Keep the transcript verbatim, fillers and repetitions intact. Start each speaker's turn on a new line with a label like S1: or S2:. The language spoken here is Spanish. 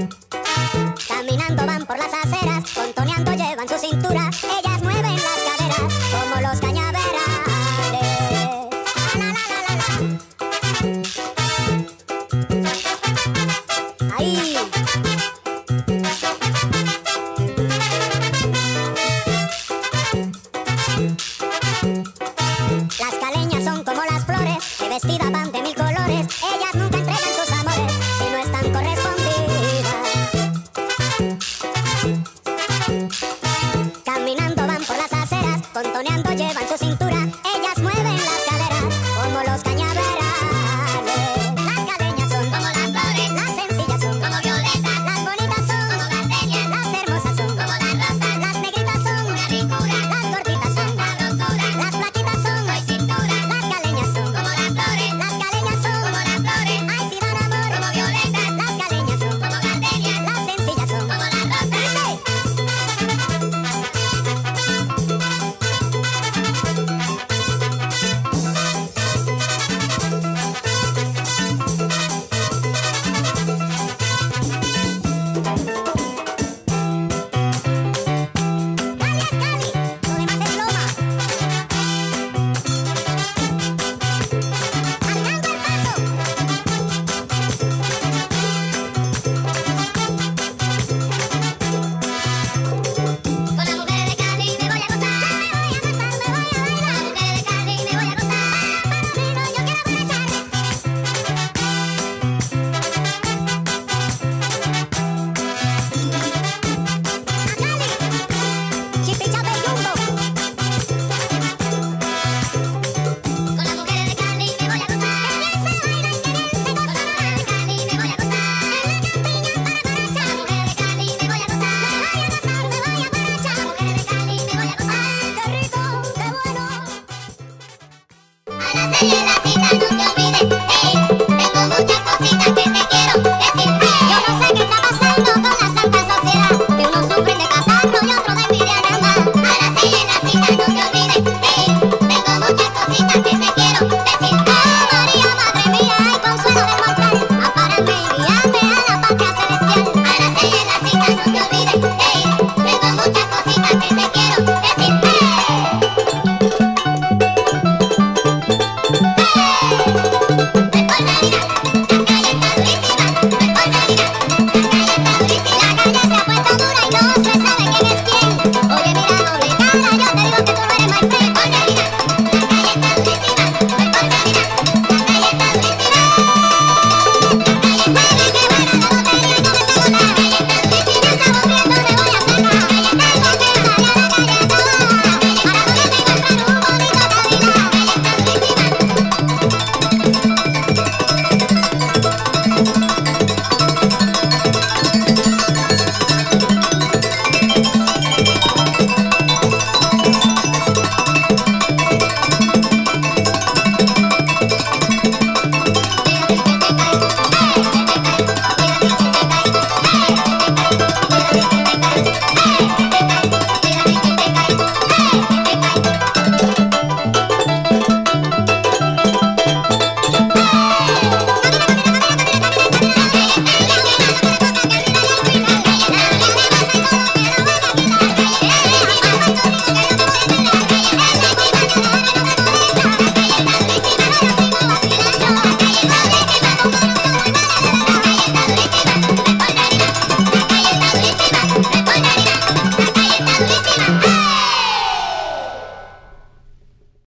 S1: Caminando van por las aceras, contoneando llevan su cintura. Ellas mueven las caderas como los cañaverales. La, la, la, la, la. Ahí. Las caleñas son como las flores que vestidas van de mil colores. Ellas nunca entregan sus amores si no están correspondidas. Caminando van por las aceras, contoneando llevan su cintura. Ellas mueven las caderas como los cañaverales. Las caleñas son como las flores, las sencillas son como violetas, las bonitas son como gardenias, las hermosas son como las rosas, las negritas son una ricura, las gorditas son una rosura, las flaquitas son muy cintura. Las caleñas son como las flores, las caleñas son como las flores, ay si dan amor como violetas. Las caleñas son como gardenias, las sencillas son como las rosas.
S2: La cita